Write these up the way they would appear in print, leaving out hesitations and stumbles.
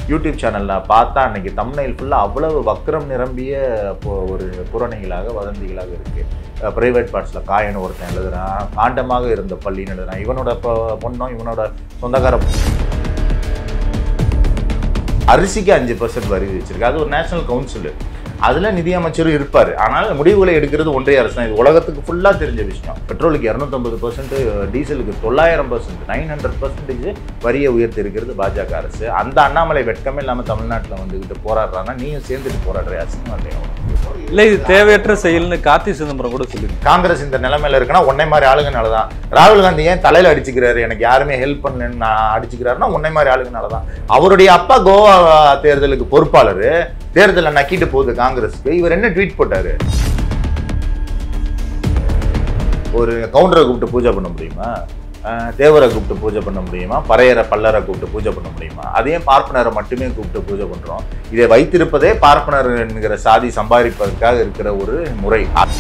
YouTube சேனலில் பார்த்தா அன்றைக்கி தம்ப்நெயில் ஃபுல்லாக அவ்வளவு வக்ரம் நிரம்பிய ஒரு புறணிகளாக வதந்திகளாக இருக்குது. ப்ரைவேட் பார்ட்ஸில் காயன்னு ஒருத்தன் எழுதுறான், காண்டமாக இருந்த பள்ளின்னு எழுதுறான், இவனோட பொண்ணும் இவனோட சொந்தக்கார அரிசிக்கு 5% வரி வச்சிருக்கு. அது ஒரு நேஷனல் கவுன்சில், அதில் நிதியமைச்சரும் இருப்பார். ஆனால் முடிவுகளை எடுக்கிறது ஒன்றிய அரசு தான். இது உலகத்துக்கு ஃபுல்லாக தெரிஞ்ச விஷயம். பெட்ரோலுக்கு 250%, டீசலுக்கு 900%, 900% வரியை உயர்த்தி இருக்கிறது பாஜக அரசு. அந்த அண்ணாமலை வெட்கமே இல்லாமல் தமிழ்நாட்டில் வந்துக்கிட்டு போராடுறாங்கன்னா நீயும் சேர்ந்துட்டு போராடுற அசிங்கம் இல்லையா? இல்லை, இது தேவையற்ற செயல்னு கார்த்தி சிதம்பரம் கூட சொல்லியிருக்கு. காங்கிரஸ் இந்த நிலைமையில இருக்குன்னா உன்னை மாதிரி ஆளுங்கனால தான். ராகுல் காந்தி ஏன் தலையில் அடிச்சுக்கிறாரு, எனக்கு யாருமே ஹெல்ப் பண்ணலன்னு நான் அடிச்சுக்கிறாருன்னா உன்னை மாதிரி ஆளுங்கனால தான். அவருடைய அப்பா கோவா தேர்தலுக்கு பொறுப்பாளர், தேர்தலை நக்கிட்டு போகுது காங்கிரஸுக்கு. இவர் என்ன ட்வீட் போட்டாரு? ஒரு கவுண்டரை கூப்பிட்டு பூஜை பண்ண முடியுமா? தேவரை கூப்பிட்டு பூஜை பண்ண முடியுமா? பறையரை பல்லரை கூப்பிட்டு பூஜை பண்ண முடியுமா? அதையும் பார்ப்பனரை மட்டுமே கூப்பிட்டு பூஜை பண்றோம். இதை வைத்திருப்பதே பார்ப்பனர் என்கிற சாதி சம்பாதிப்பதற்காக இருக்கிற ஒரு முறை.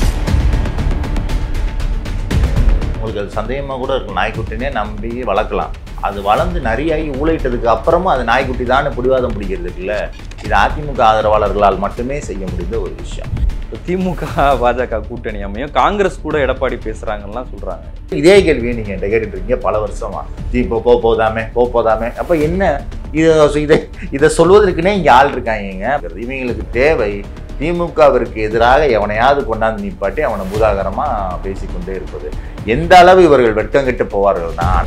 உங்களுக்கு அது சந்தேகமாக கூட இருக்கும். நாய்க்குட்டினே நம்பி வளர்க்கலாம், அது வளர்ந்து நிறையாகி ஊழையிட்டதுக்கு அப்புறமும் அது நாய்க்குட்டி தான் பிடிவாதம் பிடிக்கிறது இல்லை. இது அதிமுக ஆதரவாளர்களால் மட்டுமே செய்ய முடிந்த ஒரு விஷயம். திமுக பாஜக கூட்டணி அமையும், காங்கிரஸ் கூட எடப்பாடி பேசுறாங்கலாம் சொல்றாங்க. இதே கேள்வியை நீங்க என்கிட்ட கேட்டுட்டு இருக்கீங்க பல வருஷமா. இப்போ போதாமே அப்ப என்ன இதை சொல்வதற்குனே இங்க ஆள் இருக்காங்க. இவங்களுக்கு தேவை திமுகவிற்கு எதிராக எவனையாவது கொண்டாந்து நிப்பாட்டி அவனை பூதாகரமா பேசிக்கொண்டே இருப்பது. எந்த அளவு இவர்கள் வெட்கம் கெட்டு போவார்கள் தான்.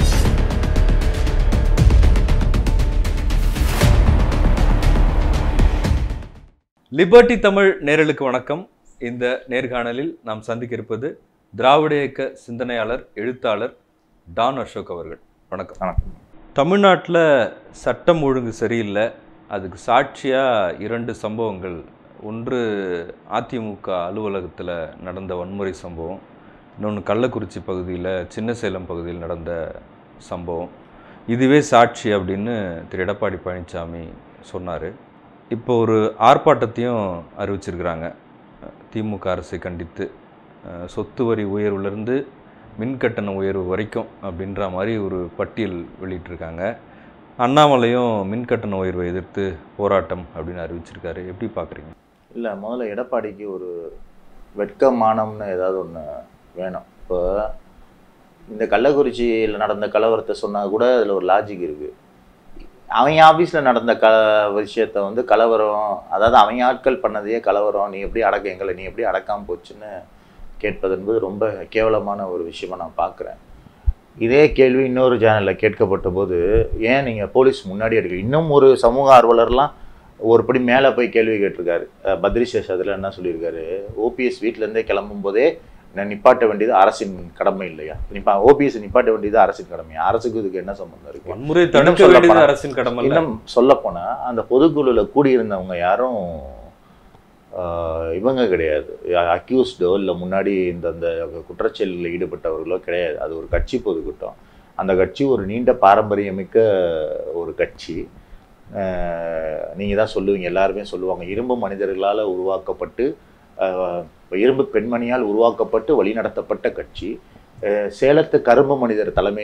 லிபர்ட்டி தமிழ் நேயர்களுக்கு வணக்கம். இந்த நேர்காணலில் நாம் சந்திக்க இருப்பது திராவிட இயக்க சிந்தனையாளர், எழுத்தாளர் டான் அசோக் அவர்கள். வணக்கம். தமிழ்நாட்டில் சட்டம் ஒழுங்கு சரியில்லை, அதுக்கு சாட்சியாக 2 சம்பவங்கள். ஒன்று அதிமுக அலுவலகத்தில் நடந்த வன்முறை சம்பவம், இன்னொன்று கள்ளக்குறிச்சி பகுதியில் சின்ன சேலம் பகுதியில் நடந்த சம்பவம். இதுவே சாட்சி அப்படின்னு திரு எடப்பாடி பழனிசாமி சொன்னார். இப்போ ஒரு ஆர்ப்பாட்டத்தையும் அறிவிச்சிருக்கிறாங்க திமுக அரசை கண்டித்து. சொத்து வரி உயர்வுலேருந்து மின்கட்டண உயர்வு வரைக்கும் அப்படின்ற மாதிரி ஒரு பட்டியல் வெளியிட்டிருக்காங்க. அண்ணாமலையும் மின்கட்டண உயர்வை எதிர்த்து போராட்டம் அப்படின்னு அறிவிச்சிருக்காரு. எப்படி பார்க்குறீங்க? இல்லை, முதல்ல எடப்பாடிக்கு ஒரு வெட்கமானம்னு ஏதாவது ஒன்று வேணும். இப்போ இந்த கள்ளக்குறிச்சியில் நடந்த கலவரத்தை சொன்னால் கூட அதில் ஒரு லாஜிக் இருக்குது. அவங்க ஆஃபீஸில் நடந்த விஷயத்தை வந்து கலவரம், அதாவது அவங்க ஆட்கள் பண்ணதையே கலவரம், நீ எப்படி எங்களை நீ எப்படி அடக்காமல் போச்சுன்னு கேட்பது என்பது ரொம்ப கேவலமான ஒரு விஷயமாக நான் பார்க்குறேன். இதே கேள்வி இன்னொரு சேனலில் கேட்கப்பட்ட போது, ஏன் நீங்கள் போலீஸ் முன்னாடி எடுக்க, இன்னும் ஒரு சமூக ஆர்வலர்லாம் ஒருபடி மேலே போய் கேள்வி கேட்டிருக்காரு. பத்ரிசேஷ் அதில் என்ன சொல்லியிருக்காரு, ஓபிஎஸ் வீட்டிலேருந்தே கிளம்பும் போதே நிப்பாட்ட வேண்டியது அரசின் கடமை இல்லையா? ஓபிஎஸ் நிப்பாட்ட வேண்டியது அரசின் கடமையா? அரசுக்கு இதுக்கு என்ன சம்பந்தம் இருக்கு? இன்னும் சொல்ல போனா அந்த பொதுக்குழுல கூடியிருந்தவங்க யாரும் இவங்க கிடையாது, அக்யூஸ்டோ இல்லை முன்னாடி இந்த குற்றச்செயல்களில் ஈடுபட்டவர்களோ கிடையாது. அது ஒரு கட்சி பொதுக்கூட்டம். அந்த கட்சி ஒரு நீண்ட பாரம்பரியமிக்க ஒரு கட்சி. நீங்கள் தான் சொல்லுவீங்க, எல்லாருமே சொல்லுவாங்க, இரும்பு மனிதர்களால் உருவாக்கப்பட்டு இரும்பு பெண்மணியால் உருவாக்கப்பட்டு வழிநடத்தப்பட்ட கட்சி. சேலத்து கரும்பு மனிதர் தலைமை,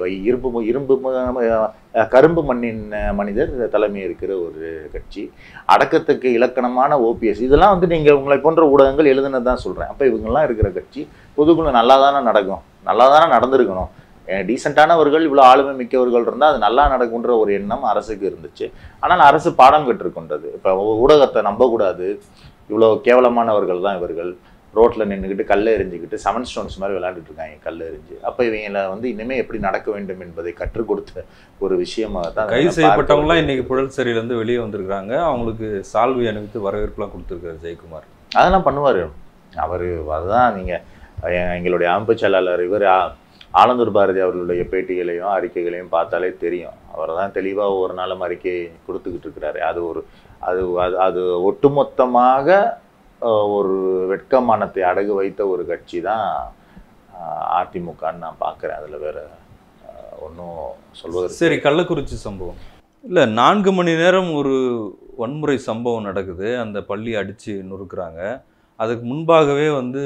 கரும்பு மண்ணின் மனிதர் தலைமை இருக்கிற ஒரு கட்சி. அடக்கத்துக்கு இலக்கணமான ஓபிஎஸ். இதெல்லாம் வந்து நீங்கள் உங்களை போன்ற ஊடகங்கள் எழுதுனது தான் சொல்கிறேன். அப்போ இவங்கெல்லாம் இருக்கிற கட்சி பொதுக்குழு நல்லா தானே நடக்கும், நல்லா தானே நடந்திருக்கணும். டீசெண்டானவர்கள், இவ்வளோ ஆளுமை மிக்கவர்கள் இருந்தால் அது நல்லா நடக்குன்ற ஒரு எண்ணம் அரசுக்கு இருந்துச்சு. ஆனால் அரசு பாடம் கற்றுக்கொண்டது. இப்போ ஊடகத்தை நம்பக்கூடாது, இவ்வளோ கேவலமானவர்கள் தான் இவர்கள், ரோட்டில் நின்றுக்கிட்டு கல்லை எறிஞ்சிக்கிட்டு 7 ஸ்டோன்ஸ் மாதிரி விளையாண்டுட்டு இருக்காங்க கல் எறிஞ்சு. அப்போ இவங்களை வந்து இனிமேல் எப்படி நடக்க வேண்டும் என்பதை கற்றுக் கொடுத்த ஒரு விஷயமாக தான். கைது செய்யப்பட்டவங்களாம் இன்னைக்கு புழல் சிறையிலேருந்து வெளியே வந்திருக்கிறாங்க. அவங்களுக்கு சால்வி அணிவித்து வரவேற்புலாம் கொடுத்துருக்காரு ஜெயக்குமார். அதெல்லாம் பண்ணுவார் அவர். அதுதான் நீங்கள் எங்களுடைய அமைப்பு செயலாளர் இவர் ஆலந்தூர் பாரதி அவர்களுடைய பேட்டிகளையும் அறிக்கைகளையும் பார்த்தாலே தெரியும். அவர் தான் தெளிவாக ஒவ்வொரு நாளும் அறிக்கை கொடுத்துக்கிட்டு இருக்கிறாரு. அது ஒரு அது ஒட்டுமொத்தமாக ஒரு வெட்கமானத்தை அடகு வைத்த ஒரு கட்சி தான் அதிமுகன்னு நான் பார்க்குறேன். அதில் வேற ஒன்றும் சொல்வது. சரி, கள்ளக்குறிச்சி சம்பவம் இல்லை, 4 மணி நேரம் ஒரு வன்முறை சம்பவம் நடக்குது. அந்த பள்ளி அடித்து நொறுக்குறாங்க. அதுக்கு முன்பாகவே வந்து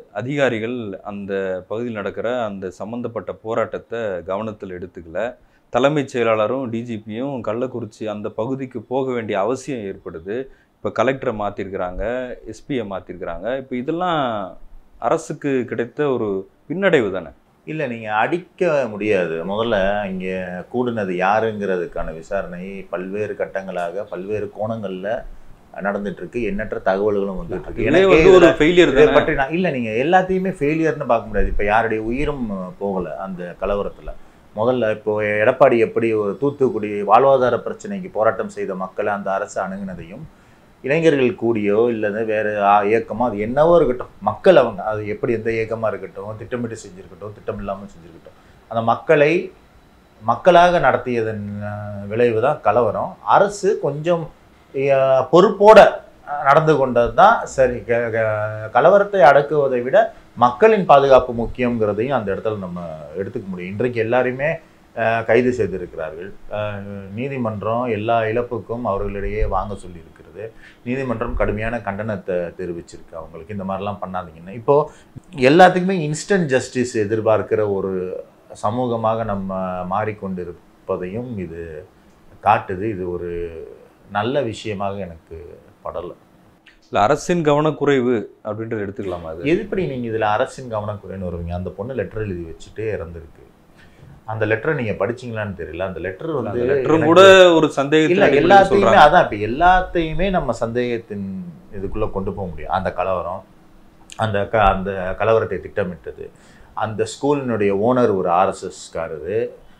அதிகாரிகள் அந்த பகுதியில் நடக்கிற அந்த சம்பந்தப்பட்ட போராட்டத்தை கவனத்தில் எடுத்துக்கல. தலைமைச் செயலாளரும் டிஜிபியும் கள்ளக்குறிச்சி அந்த பகுதிக்கு போக வேண்டிய அவசியம் ஏற்படுது. இப்போ கலெக்டரை மாற்றிருக்கிறாங்க, எஸ்பியை மாற்றிருக்கிறாங்க. இப்போ இதெல்லாம் அரசுக்கு கிடைத்த ஒரு பின்னடைவு தானே? இல்லை, நீங்கள் அடிக்க முடியாது. முதல்ல இங்கே கூடுனது யாருங்கிறதுக்கான விசாரணை பல்வேறு கட்டங்களாக பல்வேறு கோணங்களில் நடந்துட்டுருக்கு. எண்ணற்ற தகவல்களும் வந்துட்டு இருக்கு. எனக்கு ஒரு ஃபெயிலியர் இதை பற்றி நான் இல்லை, நீங்கள் எல்லாத்தையுமே ஃபெயிலியர்னு பார்க்க முடியாது. இப்போ யாருடைய உயிரும் போகலை அந்த கலவரத்தில். முதல்ல இப்போது எடப்பாடி எப்படி ஒரு தூத்துக்குடி வாழ்வாதார பிரச்சனைக்கு போராட்டம் செய்த மக்களை அந்த அரசு அணுகுனதையும், இளைஞர்கள் கூடியோ இல்லை வேறு இயக்கமோ அது என்னவோ இருக்கட்டும், மக்கள் அவங்க அது எப்படி எந்த இயக்கமாக இருக்கட்டும், திட்டமிட்டு செஞ்சுருக்கட்டும், திட்டம் இல்லாமல் செஞ்சுருக்கட்டும், அந்த மக்களை மக்களாக நடத்தியதன் விளைவு தான் கலவரம். அரசு கொஞ்சம் பொறுப்போட நடந்து கொண்டது தான் சரி. கலவரத்தை அடக்குவதை விட மக்களின் பாதுகாப்பு முக்கியங்கிறதையும் அந்த இடத்துல நம்ம எடுத்துக்க முடியும். இன்றைக்கு எல்லாருமே கைது செய்திருக்கிறார்கள். நீதிமன்றம் எல்லா இழப்புக்கும் அவர்களிடையே வாங்க சொல்லியிருக்கிறது. நீதிமன்றம் கடுமையான கண்டனத்தை தெரிவிச்சிருக்கு அவங்களுக்கு, இந்த மாதிரிலாம் பண்ணாதீங்கன்னு. இப்போது எல்லாத்துக்குமே இன்ஸ்டன்ட் ஜஸ்டிஸ் எதிர்பார்க்கிற ஒரு சமூகமாக நம்ம மாறிக்கொண்டிருப்பதையும் இது காட்டுது. இது ஒரு நல்ல விஷயமாக எனக்கு படலை. இல்லை, அரசின் கவனக்குறைவு அப்படின்றது எடுத்துக்கலாமா? அது எப்படி நீங்கள் இதில் அரசின் கவனக்குறைன்னு வருவீங்க? அந்த பொண்ணு லெட்டர் எழுதி வச்சுட்டே இறந்துருக்கு. அந்த லெட்டரை நீங்கள் படிச்சிங்களான்னு தெரியல. அந்த லெட்டர் வந்து லெட்டரும் கூட ஒரு சந்தேகம் இல்லை. எல்லாத்தையுமே அதான், இப்போ எல்லாத்தையுமே நம்ம சந்தேகத்தின் இதுக்குள்ளே கொண்டு போக முடியும். அந்த கலவரம், அந்த கலவரத்தை திட்டமிட்டது, அந்த ஸ்கூலினுடைய ஓனர் ஒரு ஆர்எஸ்எஸ்காரரு,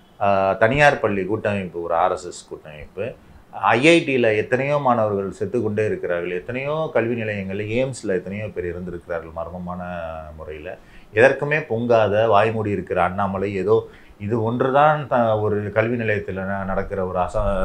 தனியார் பள்ளி கூட்டமைப்பு ஒரு ஆர்எஸ்எஸ் கூட்டமைப்பு, ஐஐடியில் எத்தனையோ மாணவர்கள் செத்துக்கொண்டே இருக்கிறார்கள், எத்தனையோ கல்வி நிலையங்களில் எய்ம்ஸில் எத்தனையோ பேர் இருந்திருக்கிறார்கள் மர்மமான முறையில். எதற்குமே பொங்காத வாய்மூடி இருக்கிற அண்ணாமலை ஏதோ இது ஒன்று தான் ஒரு கல்வி நிலையத்தில் நடக்கிற ஒரு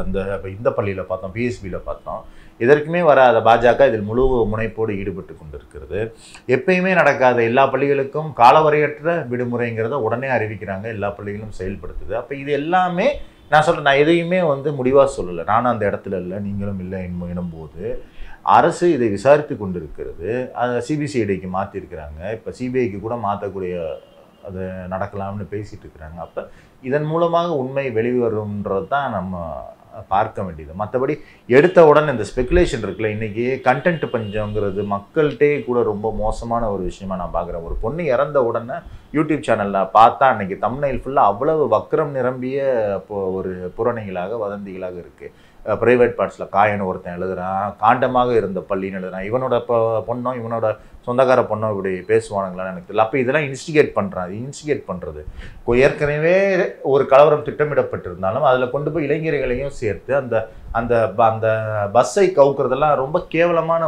இந்த பள்ளியில் பார்த்தோம், பிஎஸ்பியில் பார்த்தோம். இதற்குமே வராத பாஜக இதில் முழு முனைப்போடு ஈடுபட்டு கொண்டிருக்கிறது. எப்பயுமே நடக்காத எல்லா பள்ளிகளுக்கும் காலவரையற்ற விடுமுறைங்கிறத உடனே அறிவிக்கிறாங்க, எல்லா பள்ளிகளும் செயல்படுத்துது. அப்போ இது எல்லாமே நான் சொல்கிறேன், நான் எதையுமே முடிவாக சொல்லலை, நானும் அந்த இடத்துல இல்லை, நீங்களும் இல்லை எனும்போது அரசு இதை விசாரித்து கொண்டிருக்கிறது. அதை சிபிசிஐடிக்கு மாற்றிருக்கிறாங்க. இப்போ சிபிஐக்கு கூட மாற்றக்கூடிய அது நடக்கலாம்னு பேசிகிட்டு இருக்கிறாங்க. அப்போ இதன் மூலமாக உண்மை வெளிவரும்ன்றது தான் நம்ம பார்க்க வேண்டியது. மற்றபடி எடுத்த உடனே இந்த ஸ்பெகுலேஷன் இருக்குல்ல, இன்றைக்கி கண்டென்ட் பஞ்சங்கிறது மக்கள்கிட்டே கூட ரொம்ப மோசமான ஒரு விஷயமா நான் பார்க்குறேன். ஒரு பொண்ணு இறந்த உடனே யூடியூப் சேனலில் பார்த்தா அன்றைக்கி தம்ப்நெயில் ஃபுல்லாக அவ்வளவு வக்ரம் நிரம்பிய ஒரு புறணிகளாக வதந்திகளாக இருக்குது. ப்ரைவேட் பார்ட்ஸில் காயன்னு ஒருத்தன் எழுதுகிறான், காண்டமாக இருந்த பள்ளின்னு எழுதுறான், இவனோட பொண்ணும் இவனோட சொந்தக்கார பொண்ணும் இப்படி பேசுவானுங்களான்னு எனக்கு தெரியல. அப்போ இதெல்லாம் இன்ஸ்டிகேட் பண்ணுறான். இன்ஸ்டிகேட் பண்ணுறது ஏற்கனவே ஒரு கலவரம் திட்டமிடப்பட்டிருந்தாலும் அதில் கொண்டு போய் இளைஞர்களையும் சேர்த்து அந்த அந்த அந்த பஸ்ஸை கவுக்கிறதெல்லாம் ரொம்ப கேவலமான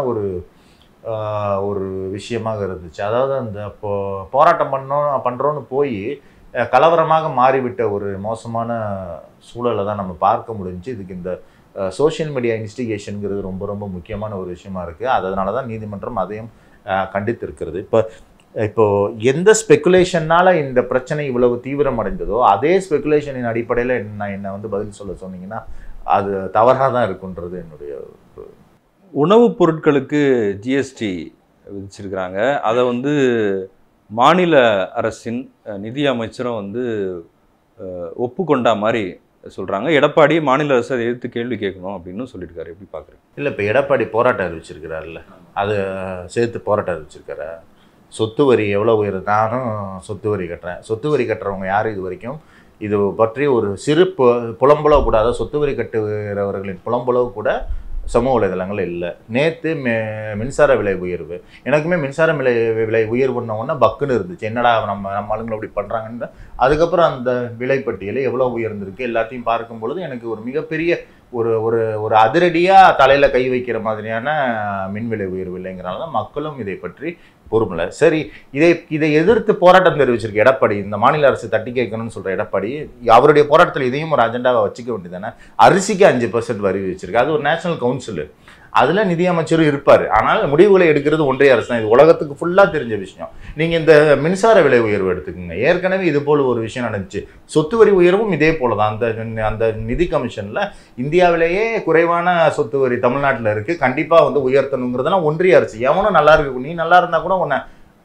ஒரு விஷயமாக இருந்துச்சு. அதாவது அந்த போராட்டம் பண்ணுறோன்னு போய் கலவரமாக மாறிவிட்ட ஒரு மோசமான சூழலை தான் நம்ம பார்க்க முடிஞ்சு. இதுக்கு இந்த சோஷியல் மீடியா இன்வெஸ்டிகேஷனுங்கிறது ரொம்ப ரொம்ப முக்கியமான ஒரு விஷயமா இருக்குது. அதனால தான் நீதிமன்றம் அதையும் கண்டித்திருக்கிறது. இப்போ எந்த ஸ்பெகுலேஷனால் இந்த பிரச்சனை இவ்வளவு தீவிரம் அடைந்ததோ அதே ஸ்பெகுலேஷனின் அடிப்படையில் என்னை பதில் சொல்ல சொன்னீங்கன்னா அது தவறாக தான் இருக்குன்றது என்னுடைய. உணவுப் பொருட்களுக்கு ஜிஎஸ்டி விதிச்சிருக்கிறாங்க. அதை மாநில அரசின் நிதி அமைச்சரும் ஒப்புக்கொண்டா மாதிரி சொல்கிறாங்க. எடப்பாடி மாநில அரசு அதை எதிர்த்து கேள்வி கேட்கணும் அப்படின்னு சொல்லியிருக்காரு. எப்படி பார்க்குறேன்? இல்லை, இப்போ எடப்பாடி போராட்டம் அறிவிச்சிருக்கிறார்ல, அது சேர்த்து போராட்டம் அறிவிச்சிருக்காரு. சொத்து வரி எவ்வளோ உயருது? நானும் சொத்து வரி கட்டுறேன். சொத்து வரி கட்டுறவங்க யார் இது வரைக்கும் இது பற்றி ஒரு சிறு புலம்புலவு கூட, அதாவது சொத்து வரி கட்டுகிறவர்களின் புலம்புலவு கூட சமூக வலைதளங்கள் இல்லை. நேற்று மின்சார விலை உயர்வு, எனக்குமே மின்சார விலை உயர்வுன்னொன்னா பக்குன்னு இருந்துச்சு. என்னடா நம்ம ஆளுங்களை அப்படி பண்ணுறாங்கன்னு. அதுக்கப்புறம் அந்த விலைப்பட்டியலை எவ்வளோ உயர்ந்திருக்கு எல்லாத்தையும் பார்க்கும் பொழுது எனக்கு ஒரு மிகப்பெரிய ஒரு அதிரடியாக தலையில் கை வைக்கிற மாதிரியான மின்விலை உயர்வு இல்லைங்கிறனால தான் மக்களும் இதை பற்றி பொறுமலை. சரி, இதை எதிர்த்து போராட்டம் தெரிவிச்சிருக்கு எடப்பாடி. இந்த மாநில அரசு தட்டி கேட்கணும்னு சொல்கிற எடப்பாடி அவருடைய போராட்டத்தில் இதையும் ஒரு அஜெண்டாவை வச்சுக்க வேண்டியதானே. அரிசிக்கு 5% வரி வச்சிருக்கு. அது ஒரு நேஷனல் கவுன்சில், அதில் நிதியமைச்சரும் இருப்பார். ஆனால் முடிவுகளை எடுக்கிறது ஒன்றிய அரசு தான். இது உலகத்துக்கு ஃபுல்லாக தெரிஞ்ச விஷயம். நீங்கள் இந்த மின்சார விலை உயர்வு எடுத்துக்கோங்க. ஏற்கனவே இது போல் ஒரு விஷயம் நடந்துச்சு. சொத்து வரி உயர்வும் இதே போல தான். அந்த நிதி கமிஷனில் இந்தியாவிலேயே குறைவான சொத்து வரி தமிழ்நாட்டில் இருக்குது, கண்டிப்பாக உயர்த்தணுங்கிறதுலாம் ஒன்றிய அரசு. எவனும் நல்லா இருக்கு, நீ நல்லா இருந்தால் கூட உன்னை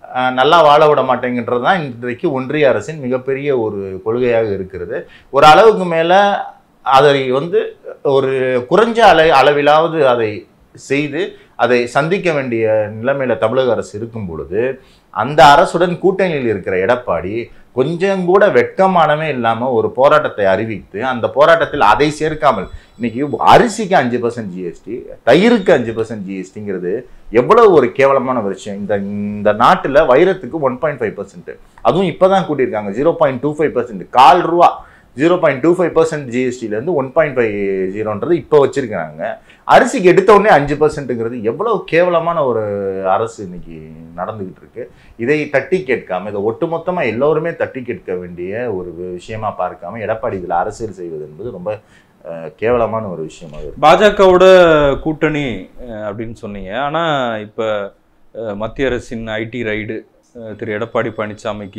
நல்லா வாழ விட மாட்டேங்கிறது தான் இன்றைக்கு ஒன்றிய அரசின் மிகப்பெரிய ஒரு கொள்கையாக இருக்கிறது. ஒரு அளவுக்கு மேலே அதை வந்து ஒரு குறைஞ்ச அளவிலாவது அதை செய்து அதை சந்திக்க வேண்டிய நிலைமையில தமிழக அரசு இருக்கும் பொழுது அந்த அரசுடன் கூட்டணியில் இருக்கிற எடப்பாடி கொஞ்சம் கூட வெட்கமானமே இல்லாமல் ஒரு போராட்டத்தை அறிவித்து அந்த போராட்டத்தில் அதை சேர்க்காமல் இன்னைக்கு அரிசிக்கு 5% ஜிஎஸ்டி, தயிருக்கு 5% ஜிஎஸ்டிங்கிறது எவ்வளவு ஒரு கேவலமான விஷயம். இந்த நாட்டில் வைரத்துக்கு 1.5%, அதுவும் இப்போதான் கூட்டியிருக்காங்க 0.25%, ₹1.25 0.25% ஜிஎஸ்டிலேருந்து 1.50ன்றது இப்போ வச்சிருக்கிறாங்க. அரிசிக்கு எடுத்த உடனே 5%ங்கிறது எவ்வளவு கேவலமான ஒரு அரசு இன்னைக்கு நடந்துகிட்டு இருக்கு. இதை தட்டி கேட்காம, இதை ஒட்டுமொத்தமாக எல்லோருமே தட்டி கேட்க வேண்டிய ஒரு விஷயமா பார்க்காம எடப்பாடி இதில் அரசியல் செய்வது என்பது ரொம்ப கேவலமான ஒரு விஷயமாக இருக்கு. பாஜகவோட கூட்டணி அப்படின்னு சொன்னீங்க. ஆனால் இப்போ மத்திய அரசின் ஐடி ரைடு, திரு எடப்பாடி பழனிசாமிக்கு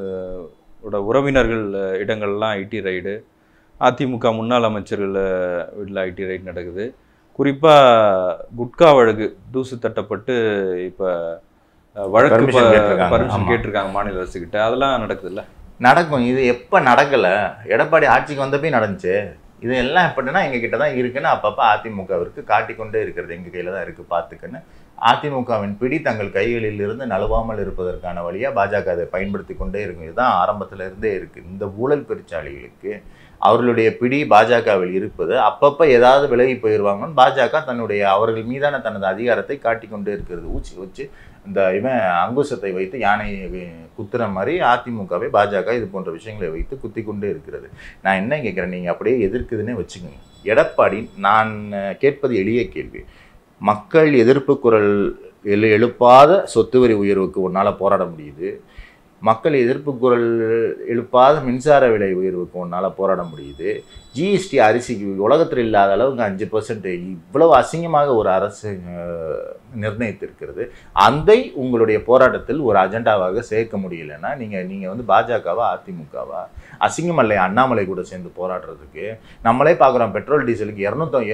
உறவினர்கள் இடங்கள்லாம் ஐடி ரைடு, அதிமுக முன்னாள் அமைச்சர்கள் வீட்டில் ஐடி ரைடு நடக்குது. குறிப்பாக குட்கா வழக்கு தூசு தட்டப்பட்டு இப்போ வழக்கு பர்மிஷன் கேட்டிருக்காங்க மாநில அரசுக்கிட்ட. அதெல்லாம் நடக்குதுல்ல? நடக்கும். இது எப்போ நடக்கலை? எடப்பாடி ஆட்சிக்கு வந்தப்பே நடந்துச்சு. இது எல்லாம் எப்படின்னா எங்ககிட்ட தான் இருக்குன்னு அப்பப்போ அதிமுகவிற்கு காட்டிக்கொண்டே இருக்கிறது. எங்கள் கையில் தான் இருக்குது பார்த்துக்கன்னு அதிமுகவின் பிடி தங்கள் கைகளில் இருந்து நழுவாமல் இருப்பதற்கான வழியாக பாஜக அதை பயன்படுத்தி கொண்டே இருக்கும். இதுதான் ஆரம்பத்தில் இருந்தே இருக்குது. இந்த ஊழல் பெருச்சாளிகளுக்கு அவர்களுடைய பிடி பாஜகவில் இருப்பது அப்பப்போ ஏதாவது விலகி போயிடுவாங்கன்னு பாஜக அவர்கள் மீதான தனது அதிகாரத்தை காட்டிக்கொண்டே இருக்கிறது. ஊச்சி வச்சு இந்த அங்குசத்தை வைத்து யானையை குத்துற மாதிரி அதிமுகவை பாஜக இது போன்ற விஷயங்களை வைத்து குத்தி கொண்டே இருக்கிறது. நான் என்ன கேட்குறேன், நீங்கள் அப்படியே எதிர்க்குதுன்னே வச்சுக்கோங்க. எடப்பாடி, நான் கேட்பது எளிய கேள்வி. மக்கள் எதிர்ப்பு குரல் எழுப்பாத சொத்து வரி உயர்வுக்கு உன்னால் போராட முடியுது. மக்கள் எதிர்ப்பு குரல் எழுப்பாத மின்சார விலை உயர்வுக்கு உன்னால் போராட முடியுது. ஜிஎஸ்டி அரிசிக்கு உலகத்தில் இல்லாத அளவுக்கு 5% இவ்வளவு அசிங்கமாக ஒரு அரசு நிர்ணயித்திருக்கிறது. அதை உங்களுடைய போராட்டத்தில் ஒரு அஜெண்டாவாக சேர்க்க முடியலைன்னா நீங்கள் வந்து பாஜகவா அதிமுகவா? அசிங்கம் இல்லை அண்ணாமலை கூட சேர்ந்து போராடுறதுக்கு. நம்மளே பார்க்குறோம், பெட்ரோலுக்கு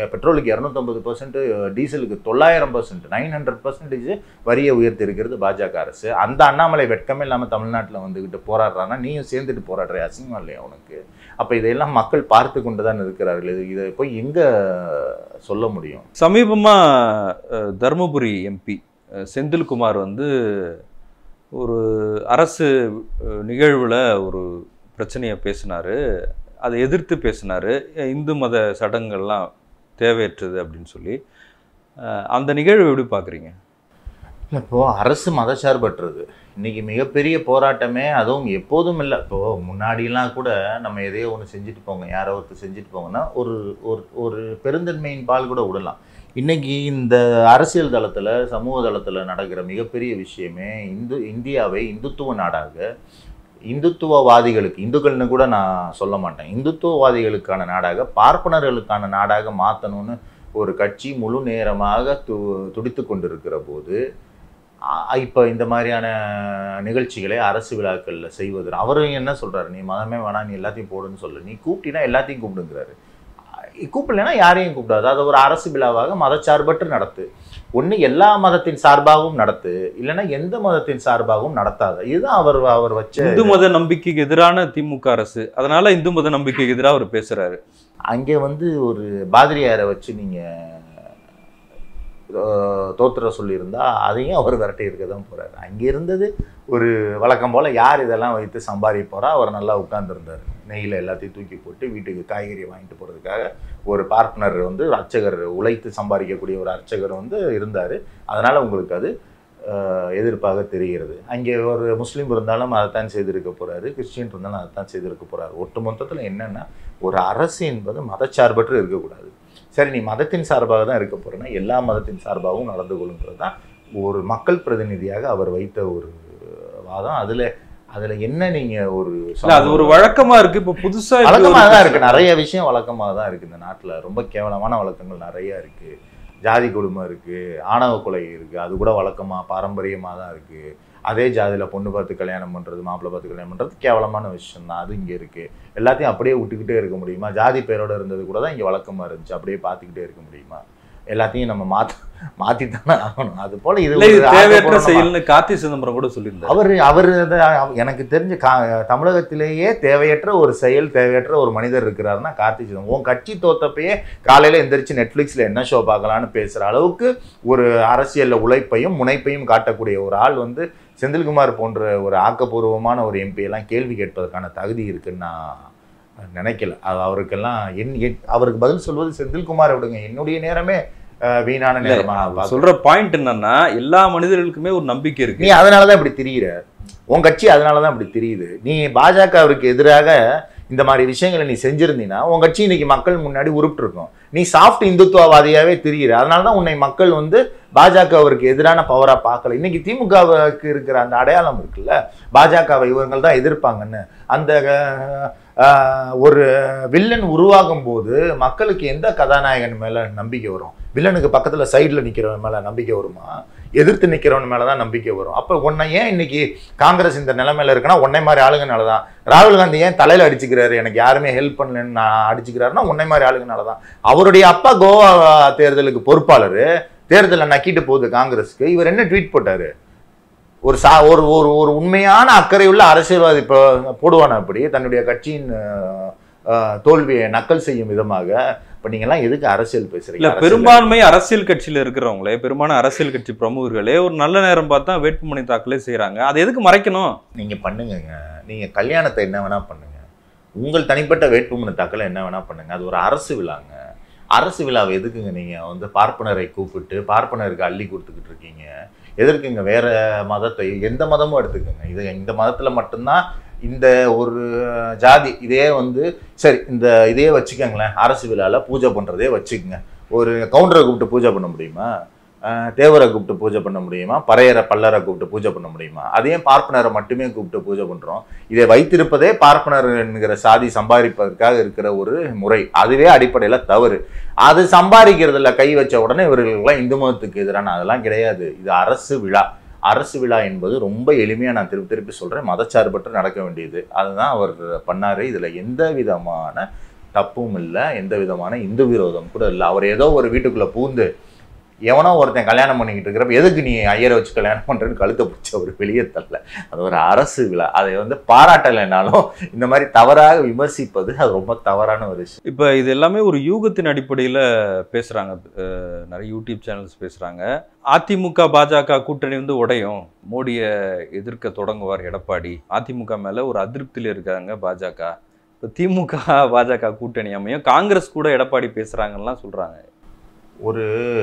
250%, டீசலுக்கு 900%, 900% வரியை உயர்த்தி இருக்கிறது பாஜக அரசு. அந்த அண்ணாமலை வெட்கமே இல்லாமல் தமிழ்நாட்டில் வந்துக்கிட்டு போராடுறான்னா நீயும் சேர்ந்துட்டு போராடுற, அசிங்கம் இல்லையா உனக்கு? அப்போ இதையெல்லாம் மக்கள் பார்த்து கொண்டு தான் இருக்கிறார்கள். இதை போய் எங்கே சொல்ல முடியும்? சமீபமாக தருமபுரி எம்பி செந்தில்குமார் வந்து ஒரு அரசு நிகழ்வில் ஒரு பிரச்சனையை பேசினார். அதை எதிர்த்து பேசினார். இந்து மத சடங்குகள்லாம் தேவையற்றது அப்படின்னு சொல்லி. அந்த நிகழ்வு எப்படி பார்க்குறீங்க? இல்லை, இப்போது அரசு மதச்சார்பற்றது. இன்றைக்கி மிகப்பெரிய போராட்டமே அதுவும் எப்போதும் இல்லை. இப்போது முன்னாடிலாம் கூட நம்ம எதையோ ஒன்று செஞ்சுட்டு போங்க, யாரோ ஒருத்தர் செஞ்சுட்டு போங்கன்னா ஒரு ஒரு பெருந்தன்மையின் பால் கூட விடலாம். இன்றைக்கி இந்த அரசியல் தளத்தில், சமூக தளத்தில் நடக்கிற மிகப்பெரிய விஷயமே இந்தியாவை இந்துத்துவ நாடாக, இந்துத்துவவாதிகளுக்கு, இந்துக்கள்னு கூட நான் சொல்ல மாட்டேன், இந்துத்துவவாதிகளுக்கான நாடாக, பார்ப்பனர்களுக்கான நாடாக மாற்றணும்னு ஒரு கட்சி முழு நேரமாக துடித்து கொண்டிருக்கிற போது இப்போ இந்த மாதிரியான நிகழ்ச்சிகளை அரசு விழாக்களில் செய்வது, அவரும் என்ன சொல்கிறாரு, நீ மதமே வேணாம், நீ எல்லாத்தையும் போடுன்னு சொல்லு, நீ கூப்பிட்டினா எல்லாத்தையும் கூப்பிடுங்கிறாரு. கூப்பிடலைன்னா யாரையும் கூப்பிடாது. அதை ஒரு அரசு விழாவாக மதச்சார்பற்று நடத்து. ஒன்று எல்லா மதத்தின் சார்பாகவும் நடத்து, இல்லைன்னா எந்த மதத்தின் சார்பாகவும் நடத்தாத. இதுதான் அவர் வச்ச இந்து மத நம்பிக்கைக்கு எதிரான திமுக அரசு. அதனால இந்து மத நம்பிக்கைக்கு எதிராக அவர் பேசுறாரு. அங்கே வந்து ஒரு பாதிரியாரை வச்சு நீங்கள் தோத்துற சொல்லியிருந்தா அதையும் அவர் விரட்டி இருக்க தான் போகிறார். அங்கே இருந்தது ஒரு வழக்கம் போல் யார் இதெல்லாம் வைத்து சம்பாதி போகிறா, அவர் நல்லா உட்கார்ந்துருந்தார். நெய்யில் எல்லாத்தையும் தூக்கி போட்டு வீட்டுக்கு காய்கறி வாங்கிட்டு போகிறதுக்காக ஒரு பார்ட்னர் வந்து அர்ச்சகர், உழைத்து சம்பாதிக்கக்கூடிய ஒரு அர்ச்சகர் வந்து இருந்தார். அதனால் உங்களுக்கு அது எதிர்ப்பாக தெரிகிறது. அங்கே ஒரு முஸ்லீம் இருந்தாலும் அதைத்தான் செய்திருக்க போகிறாரு, கிறிஸ்டின் இருந்தாலும் அதைத்தான் செய்திருக்க போகிறாரு. ஒட்டு மொத்தத்தில் என்னென்னா, ஒரு அரசு என்பது மதச்சார்பற்று இருக்கக்கூடாது. சரி, நீ மதத்தின் சார்பாக தான் இருக்க போகிறேன்னா எல்லா மதத்தின் சார்பாகவும் நடந்து கொள்ளுங்கிறது தான் ஒரு மக்கள் பிரதிநிதியாக அவர் வைத்த ஒரு வாதம். அதில் என்ன நீங்கள் அது ஒரு வழக்கமாக இருக்குது. இப்போ புதுசாக வழக்கமாக தான் இருக்குது. நிறைய விஷயம் வழக்கமாக தான் இருக்குது. இந்த நாட்டில் ரொம்ப கேவலமான வழக்கங்கள் நிறையா இருக்குது. ஜாதி கொடுமை இருக்குது, ஆணவ கொலை இருக்குது, அது கூட வழக்கமாக பாரம்பரியமாக தான் இருக்குது. அதே ஜாதியில் பொண்ணு பார்த்து கல்யாணம் பண்ணுறது, மாப்பிள்ளை பார்த்து கல்யாணம் பண்ணுறது கேவலமான விஷயம் தான். அது இங்கே இருக்குது. எல்லாத்தையும் அப்படியே விட்டுக்கிட்டே இருக்க முடியுமா? ஜாதி பேரோடு இருந்தது கூட தான் இங்கே வழக்கமாக இருந்துச்சு, அப்படியே பார்த்துக்கிட்டே இருக்க முடியுமா? எல்லாத்தையும் நம்ம மாற்றித்தானே ஆகணும். அது போல் இது தேவையற்ற செயல்னு கார்த்தி சிதம்பரம் கூட சொல்லியிருந்தார். அவர் எனக்கு தெரிஞ்ச தமிழகத்திலேயே தேவையற்ற ஒரு செயல், தேவையற்ற ஒரு மனிதர் இருக்கிறாருன்னா கார்த்தி சிதம்பரம். உன் கட்சி தோத்தப்பயே காலையில் எந்திரிச்சு நெட்ஃப்ளிக்ஸில் என்ன ஷோ பார்க்கலான்னு பேசுகிற அளவுக்கு ஒரு அரசியலில் உழைப்பையும் முனைப்பையும் காட்டக்கூடிய ஒரு ஆள் வந்து செந்தில்குமார் போன்ற ஒரு ஆக்கப்பூர்வமான ஒரு எம்பியெல்லாம் கேள்வி கேட்பதற்கான தகுதி இருக்குன்னு நான் நினைக்கல. அவருக்கெல்லாம் அவருக்கு பதில் சொல்வது செந்தில்குமாரை விடுங்க, என்னுடைய நேரமே வீணான நேரமா. சொல்ற பாயிண்ட் என்னன்னா, எல்லா மனிதர்களுக்குமே ஒரு நம்பிக்கை இருக்கு. நீ அதனாலதான் இப்படி திரியிற, உன் கட்சி அதனாலதான் இப்படி தெரியுது. நீ பாஜகவிற்கு எதிராக இந்த மாதிரி விஷயங்களை நீ செஞ்சிருந்தீங்கன்னா உன் கட்சி இன்னைக்கு மக்கள் முன்னாடி உருப்பிட்டு இருக்கும். நீ சாஃப்ட் இந்துத்துவவாதியாவே திரியிற, அதனாலதான் உன்னை மக்கள் வந்து பாஜகவிற்கு எதிரான பவரா பார்க்கல. இன்னைக்கு திமுகவுக்கு இருக்கிற அந்த அடையாளம் இருக்குல்ல, பாஜகவை இவங்க தான் எதிர்ப்பாங்கன்னு, அந்த ஒரு வில்லன் உருவாகும் போது மக்களுக்கு எந்த கதாநாயகன் மேல நம்பிக்கை வரும்? வில்லனுக்கு பக்கத்துல சைட்ல நிக்கிறவன் மேல நம்பிக்கை வருமா? எதிர்த்து நிக்கிறவன் மேலதான் நம்பிக்கை வரும். அப்ப உன்னை ஏன் இன்னைக்கு காங்கிரஸ் இந்த நிலைமையில இருக்குன்னா உன்னை மாதிரி ஆளுங்கனாலதான். ராகுல் காந்தி ஏன் தலையில அடிச்சுக்கிறாரு, எனக்கு யாருமே ஹெல்ப் பண்ணலன்னு நான் அடிச்சுக்கிறாருன்னா உன்னை மாதிரி ஆளுங்கனாலதான். அவருடைய அப்பா கோவா தேர்தலுக்கு பொறுப்பாளர், தேர்தலில் நக்கிட்டு போகுது காங்கிரஸுக்கு. இவர் என்ன ட்வீட் போட்டாரு? ஒரு உண்மையான அக்கறையுள்ள அரசியல்வாதி இப்போ போடுவான அப்படி தன்னுடைய கட்சியின் தோல்வியை நக்கல் செய்யும் விதமாக. இப்ப நீங்க எல்லாம் எதுக்கு அரசியல் பேசுறீங்க? பெரும்பான்மை அரசியல் கட்சியில இருக்கிறவங்களே, பெரும்பாலான அரசியல் கட்சி பிரமுகர்களே ஒரு நல்ல நேரம் பார்த்தா வேட்புமனு தாக்கலே செய்யறாங்க. அது எதுக்கு மறைக்கணும்? நீங்க பண்ணுங்க, நீங்க கல்யாணத்தை என்ன வேணா பண்ணுங்க, உங்கள் தனிப்பட்ட வேட்புமனு தாக்கலை என்ன வேணா பண்ணுங்க. அது ஒரு அரசு விழாங்க. அரசு விழாவை எதுக்குங்க நீங்க வந்து பார்ப்பனரை கூப்பிட்டு பார்ப்பனருக்கு அள்ளி கொடுத்துக்கிட்டு இருக்கீங்க? எதற்குங்க வேற மதத்தை, எந்த மதமும் எடுத்துக்கோங்க, இது இந்த மதத்துல மட்டும்தான் இந்த ஒரு ஜாதி, இதே வந்து சரி இதே வச்சுக்கோங்களேன், அரசு விழாவில் பூஜை பண்ணுறதே வச்சுக்கோங்க. ஒரு கவுண்டரை கூப்பிட்டு பூஜை பண்ண முடியுமா? தேவரை கூப்பிட்டு பூஜை பண்ண முடியுமா? பறையரை பல்லரை கூப்பிட்டு பூஜை பண்ண முடியுமா? அதையும் பார்ப்பனரை மட்டுமே கூப்பிட்டு பூஜை பண்ணுறோம். இதை வைத்திருப்பதே பார்ப்பனர் என்கிற சாதி சம்பாதிப்பதற்காக இருக்கிற ஒரு முறை. அதுவே அடிப்படையில் தவறு. அது சம்பாதிக்கிறதுல கை வச்ச உடனே இவர்களுக்கெல்லாம் இந்து மதத்துக்கு எதிரான அதெல்லாம் கிடையாது. இது அரசு விழா. அரசு விழா என்பது ரொம்ப எளிமையாக நான் திருப்பி சொல்கிறேன், மதச்சார்பற்று நடக்க வேண்டியது. அதுதான் அவர் பண்ணார். இதில் எந்த விதமான தப்பும் இல்லை, எந்த விதமான இந்து விரோதம் கூட இல்லை. அவர் ஏதோ ஒரு வீட்டுக்குள்ளே பூந்து எவனோ ஒருத்தன் கல்யாணம் பண்ணிக்கிட்டு இருக்கிறப்ப எதுக்கு நீ ஐயரை வச்சு கல்யாணம் பண்ணுறேன்னு கழுத்தை பிடிச்ச ஒரு வெளியே தரல. அது ஒரு அரசு விழா. அதை வந்து பாராட்டலைனாலும் இந்த மாதிரி தவறாக விமர்சிப்பது அது ரொம்ப தவறான ஒரு விஷயம். இப்போ இது எல்லாமே ஒரு யூகத்தின் அடிப்படையில் பேசுகிறாங்க, நிறைய யூடியூப் சேனல்ஸ் பேசுகிறாங்க. அதிமுக பாஜக கூட்டணி வந்து உடையும், மோடியை எதிர்க்க தொடங்குவார் எடப்பாடி, அதிமுக மேலே ஒரு அதிருப்தியில் இருக்காங்க பாஜக. இப்போ திமுக பாஜக கூட்டணி அமையும், காங்கிரஸ் கூட எடப்பாடி பேசுகிறாங்கலாம் சொல்கிறாங்க. ஒரு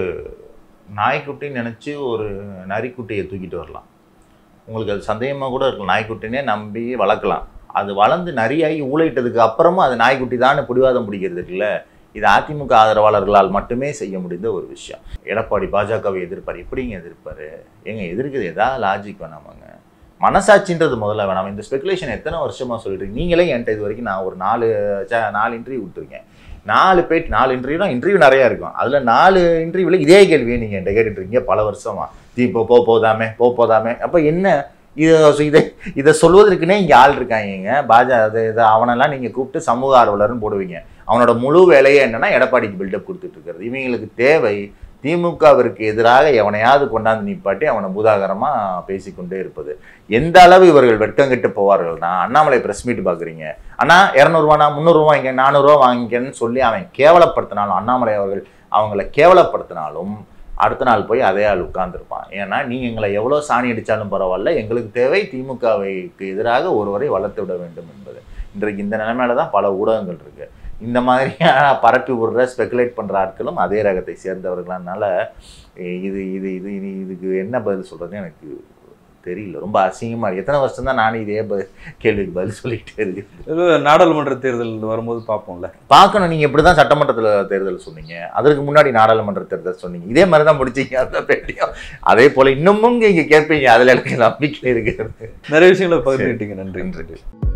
நாய்க்குட்டின்னு நினச்சி ஒரு நரிக்குட்டியை தூக்கிட்டு வரலாம். உங்களுக்கு அது சந்தேகமாக கூட இருக்கலாம். நாய்க்குட்டினே நம்பி வளர்க்கலாம். அது வளர்ந்து நரியாகி ஊழையிட்டதுக்கு அப்புறமும் அது நாய்க்குட்டி தான் பிடிவாதம் பிடிக்கிறது இருக்குல்ல. இது அதிமுக ஆதரவாளர்களால் மட்டுமே செய்ய முடிந்த ஒரு விஷயம். எடப்பாடி பாஜகவை எதிர்ப்பார். எப்படிங்க எதிர்ப்பார்? எங்க எதிர்க்குது ஏதாவது லாஜிக் வேணாமாங்க? மனசாட்சின்றது முதல்ல வேணாம். இந்த ஸ்பெகுலேஷன் எத்தனை வருஷமாக சொல்லிட்டு நீங்களே என்கிட்ட இது வரைக்கும் நான் ஒரு 4 இன்டர்வியூ விட்டுருக்கேன். 4 இன்டர்வியூனா இன்டர்வியூ நிறையா இருக்கும். அதில் 4 இன்டர்வியூவில் இதே கேள்வியை நீங்கள் என்கிட்ட கேட்டுட்ருக்கீங்க பல வருஷமா. இப்போ போதாமே. அப்போ என்ன இதை சொல்வதற்குனே இங்கே ஆள் இருக்காங்க. அவனெல்லாம் நீங்கள் கூப்பிட்டு சமூக ஆர்வலர்னு போடுவீங்க. அவனோட முழு வேலையே என்னன்னா எடப்பாடிக்கு பில்டப் கொடுத்துட்டு இருக்கிறது. இவங்களுக்கு தேவை திமுகவிற்கு எதிராக எவனையாவது கொண்டாந்து நிப்பாட்டி அவனை பூதாகரமாக பேசிக்கொண்டே இருப்பது. எந்த அளவு இவர்கள் வெட்கங்கிட்டு போவார்கள்னா, அண்ணாமலை ப்ரெஸ் மீட் பார்க்குறீங்க, அண்ணா 200 300 வாங்கிக்க 400 வாங்கிக்கன்னு சொல்லி அவன் கேவலப்படுத்தினாலும், அண்ணாமலை அவர்கள் அவங்கள கேவலப்படுத்தினாலும் அடுத்த நாள் போய் அதே ஆள் உட்கார்ந்துருப்பான். ஏன்னா நீங்கள் எங்களை எவ்வளோ சாணி அடித்தாலும் பரவாயில்ல, எங்களுக்கு தேவை திமுகவுக்கு எதிராக ஒருவரை வளர்த்து விட வேண்டும் என்பது. இன்றைக்கு இந்த நிலைமையில தான் பல ஊடகங்கள் இருக்குது. இந்த மாதிரியான பரப்பி விடுற ஸ்பெகுலேட் பண்ணுற ஆட்களும் அதே ரகத்தை சேர்ந்தவர்களானால இதுக்கு என்ன பதில் சொல்கிறதுன்னு எனக்கு தெரியல. ரொம்ப அசிங்கமாக இருக்குது. எத்தனை வருஷம் தான் நானும் இதே கேள்விக்கு பதில் சொல்லிக்கிட்டே இருக்கு. நாடாளுமன்ற தேர்தல் வரும்போது பார்க்கணும். நீங்கள் இப்படி தான் சட்டமன்றத்தில் தேர்தல் சொன்னீங்க, அதற்கு முன்னாடி நாடாளுமன்ற தேர்தல் சொன்னீங்க, இதே மாதிரி தான் முடிச்சிங்க. அதான் பேட்டியும் அதே போல் இன்னமும் இங்கே கேட்பீங்க. அதில் எனக்கு நம்பிக்கை இருக்கிறது. நிறைய விஷயங்களை பகிர்ந்துக்கிட்டீங்க. நன்றி.